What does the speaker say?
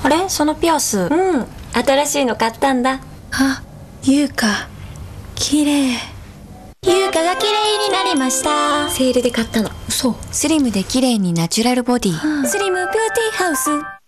あれ、そのピアス。 うん、新しいの買ったんだ。 あ、優香、綺麗。 優香が綺麗になりました。セールで買ったの。 そう。 スリムで綺麗にナチュラルボディ。スリムビューティーハウス。